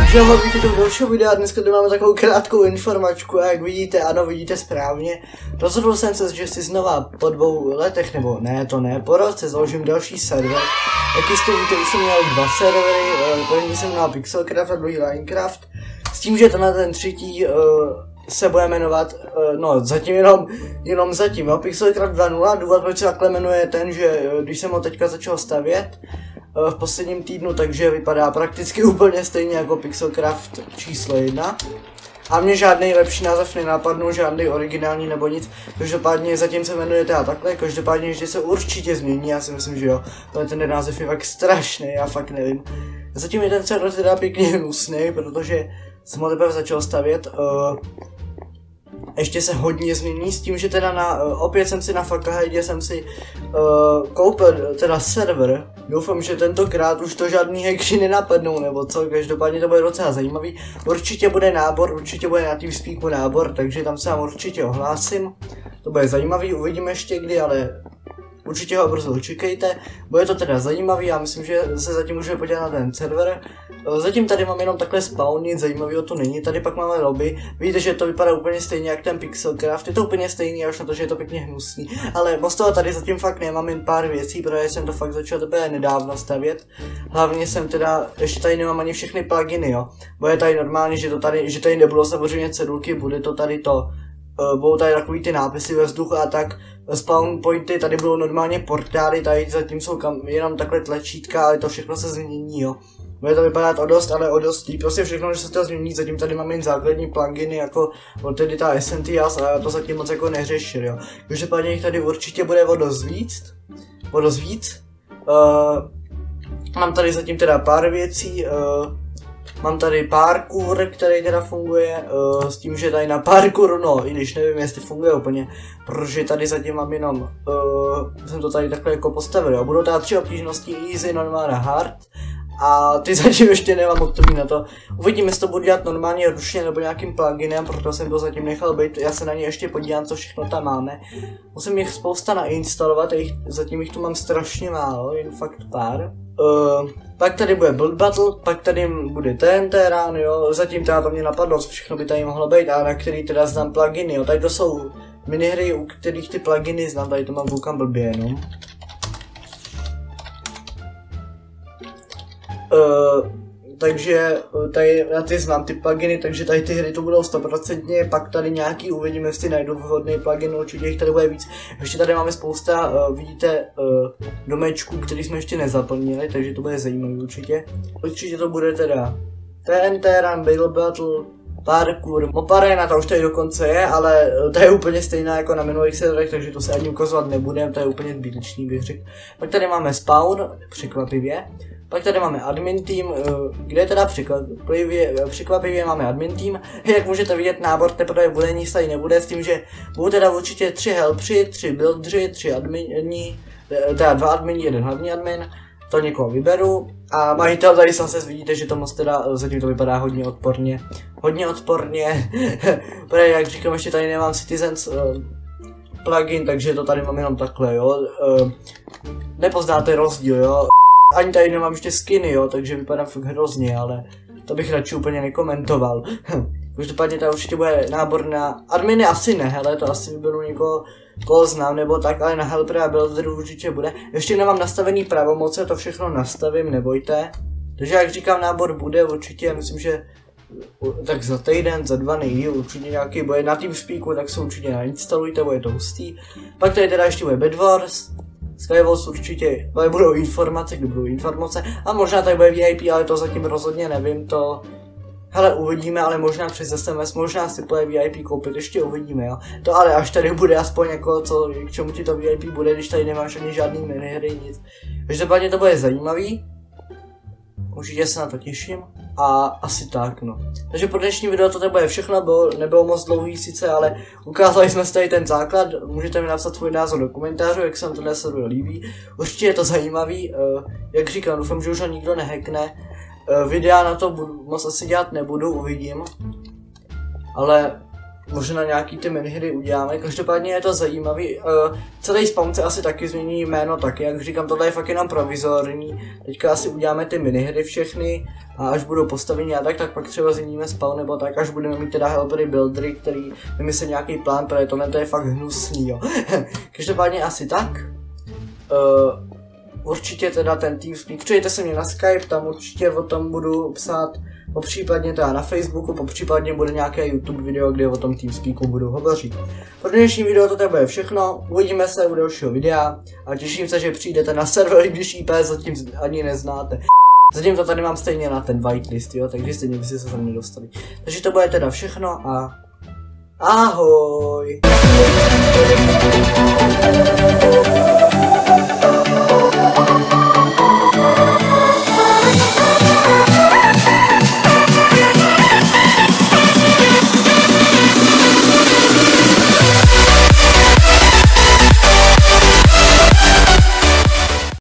Takže vám víte do dalšího videa, dneska tady máme takovou krátkou informačku a jak vidíte, ano, vidíte správně. Rozhodl jsem se, že si znova po 2 letech, nebo ne, to ne, po roce založím další server. Jak jistě víte, už jsem měl 2 servery, první jsem měl Pixelcraft a druhý Linecraft. S tím, že tenhle ten třetí se bude jmenovat, no zatím jenom zatím, jo, Pixelcraft 2.0, důvod proč se takhle jmenuje ten, že když jsem ho teďka začal stavět v posledním týdnu, takže vypadá prakticky úplně stejně jako Pixelcraft číslo 1. A mě žádný lepší název nenapadnul, žádný originální nebo nic. Každopádně zatím se jmenuje teda takhle, každopádně ještě se určitě změní, já si myslím, že jo. Ale ten název je fakt strašný, já fakt nevím. Zatím je ten server teda pěkně hnusný, protože jsem ho teprve začal stavět. Ještě se hodně změní s tím, že teda opět jsem si na Fuckahedě jsem si koupil teda server. Doufám, že tentokrát už to žádný hackři nenapadnou nebo co, každopádně to bude docela zajímavý. Určitě bude nábor, určitě bude na TeamSpeaku nábor, takže tam se vám určitě ohlásím. To bude zajímavý, uvidíme ještě kdy, ale určitě ho brzo čekejte. Bude to teda zajímavý, já myslím, že se zatím můžeme podívat na ten server. Zatím tady mám jenom takhle spawn, nic zajímavého to není, tady pak máme lobby. Vidíte, že to vypadá úplně stejně jak ten Pixelcraft, je to úplně stejný, až na to, že je to pěkně hnusný. Ale moc toho tady zatím fakt nemám, jen pár věcí, protože jsem to fakt začal teprve nedávno stavět. Hlavně jsem teda, ještě tady nemám ani všechny pluginy, jo. Bude tady normálně, že tady nebudou samozřejmě cedulky, bude to tady to. Budou tady takový ty nápisy ve vzduchu a tak. Spawn pointy, tady budou normálně portály, tady zatím jsou jenom takhle tlačítka, ale to všechno se změní, jo. Bude to vypadat o dost, ale o dost líp, prostě všechno, že se to změní, zatím tady máme jen základní pluginy, jako tedy ta Essentials a já to zatím moc jako neřešil, jo. Každopádně jich tady určitě bude o dost víc. Mám tady zatím teda pár věcí, mám tady parkour, který teda funguje, s tím, že tady na parkour, no, i když nevím, jestli funguje úplně, protože tady zatím mám jenom, jsem to tady takhle jako postavil, jo. Budou teda 3 obtížnosti, easy, normál a hard. A ty zatím ještě nemám odpověď na to. Uvidíme, jestli to budu dělat normálně ručně nebo nějakým pluginem, proto jsem to zatím nechal být. Já se na ně ještě podívám, co všechno tam máme. Musím jich spousta nainstalovat, zatím jich tu mám strašně málo, jen fakt pár. Pak tady bude Build Battle, pak tady bude TNT run, jo. Zatím teda to mě napadlo, co všechno by tady mohlo být, a na který teda znám pluginy, jo. Tady to jsou minihry, u kterých ty pluginy znám, tady to mám koukám blbě jenom. Takže tady na ty znám ty pluginy, takže tady ty hry to budou 100%, pak tady nějaký uvidíme, jestli najdu vhodný plugin, určitě jich tady bude víc. Ještě tady máme spousta, vidíte, domečků, který jsme ještě nezaplnili, takže to bude zajímavý určitě. Určitě to bude teda TNT Run, Build Battle, parkour, Mob Arena, to už tady dokonce je, ale to je úplně stejná jako na minulých serverech, takže to se ani ukazovat nebudeme, to je úplně zbytečný, bych řekl. Pak tady máme spawn, překvapivě. Pak tady máme admin team, kde teda překvapivě máme admin team. Jak můžete vidět, nábor teprve bude, nic tady nebude, s tím, že budou teda určitě 3 helpři, 3 buildři, 3 admini, teda 2 admini, 1 hlavní admin. To někoho vyberu a majitel tady zase vidíte, že to moc teda zatím to vypadá hodně odporně. Protože jak říkám, ještě tady nemám Citizens plugin, takže to tady mám jenom takhle, jo. Nepoznáte rozdíl, jo. Ani tady nemám ještě skiny, jo, takže vypadá fakt hrozně, ale to bych radši úplně nekomentoval. Každopádně tady určitě bude nábor na adminy, asi ne, hele, to asi vyberu někoho, koho znám nebo tak, ale na helpera a builderu určitě bude. Ještě nemám nastavený pravomoce, to všechno nastavím, nebojte. Takže jak říkám, nábor bude určitě, myslím, že tak za týden, za 2 nejdýl, určitě nějaký bude na TeamSpeaku, tak se určitě nainstalujte, bude to hustý. Pak tady teda ještě bude Bed Wars. Skywars určitě, ale budou informace, kdy budou informace, a možná tady bude VIP, ale to zatím rozhodně nevím, to, hele, uvidíme, ale možná přes SMS, možná si bude VIP koupit, ještě uvidíme, jo, to ale až tady bude aspoň jako, co, k čemu ti to VIP bude, když tady nemáš ani žádný minihry, nic, každopádně to bude zajímavý, určitě se na to těším. A asi tak, no. Takže pro dnešní video to bude všechno, nebylo moc dlouhý sice, ale ukázali jsme si tady ten základ. Můžete mi napsat svůj názor do komentářů, jak se vám tohle server líbí. Určitě je to zajímavý, jak říkám, doufám, že už ho nikdo nehackne. Videa na to moc asi dělat nebudu, uvidím. Ale možná nějaký ty minihry uděláme, každopádně je to zajímavý, celý spawn se asi taky změní jméno taky, jak říkám, tohle je fakt jenom provizorní, teďka asi uděláme ty minihry všechny a až budou postavení a tak pak třeba změníme spawn nebo tak, až budeme mít teda helpery buildery, který vymyslí nějaký plán, protože tohle to je fakt hnusný, jo. Každopádně asi tak. Určitě teda ten TeamSpeak, přijďte se mě na Skype, tam určitě o tom budu psát, popřípadně teda na Facebooku, popřípadně bude nějaké YouTube video, kde o tom TeamSpeaku budu hovořit. Pro dnešní video to bude všechno, uvidíme se u dalšího videa a těším se, že přijdete na server, když IP zatím ani neznáte. Zatím to tady mám stejně na ten whitelist, jo, takže stejně byste se tam nedostali. Takže to bude teda všechno a ahoj!